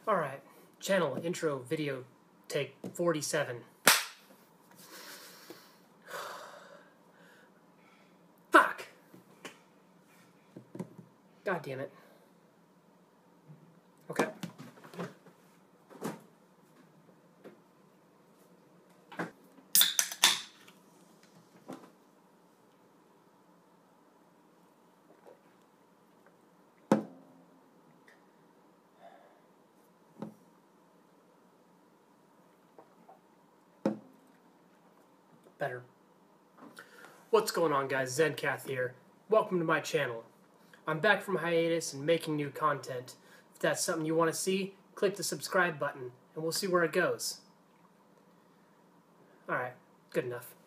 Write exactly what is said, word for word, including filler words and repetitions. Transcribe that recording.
Alright, channel intro video take forty-seven. Fuck! God damn it. Okay. Better. What's going on, guys? Zencath here. Welcome to my channel. I'm back from hiatus and making new content. If that's something you want to see, click the subscribe button and we'll see where it goes. Alright, good enough.